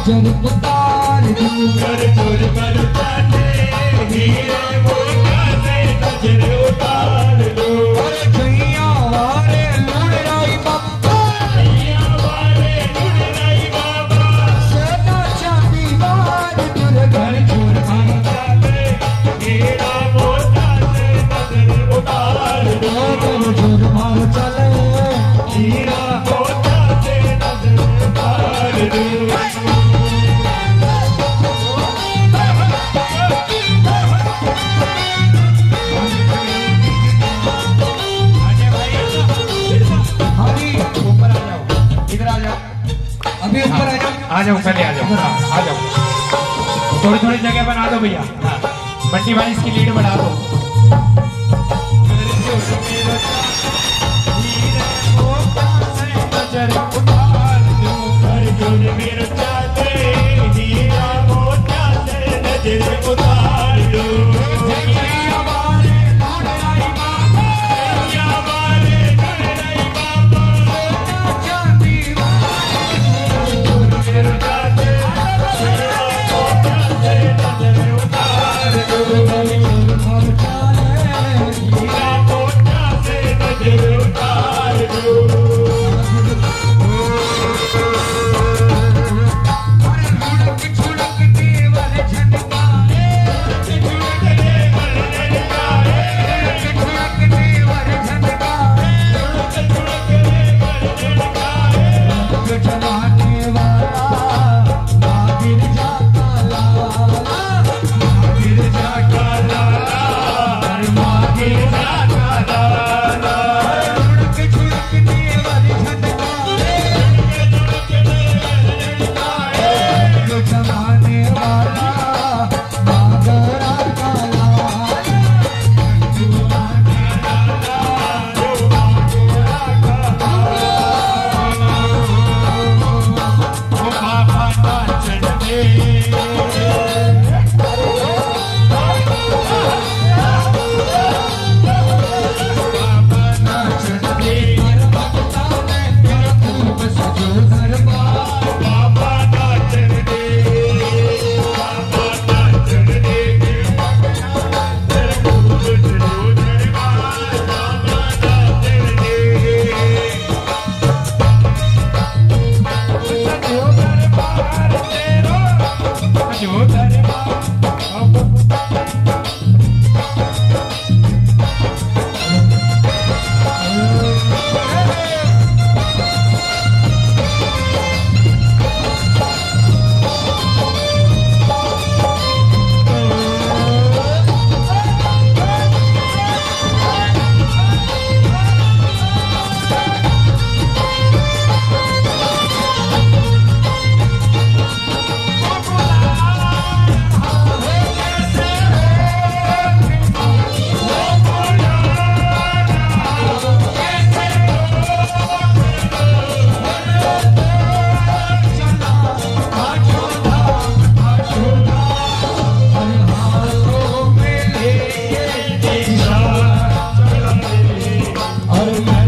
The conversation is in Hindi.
नजर उतार दूं कर चोर कर जाने हीरे मोतिया से नजर उतार दूं अरे छैया वाले लुड़ाई बाबा छैया वाले लुड़ाई बाबा सोना चांदी वार तुर घर चोर कर जाने हीरा मोतिया से नजर उतार दूं कर चोर मार चले हीरा मोतिया से नजर उतार दूं आ जाओ पहले आ जाओ थोड़ी थोड़ी जगह बना दो भैया बंटी भाई इसकी लीड बढ़ा दो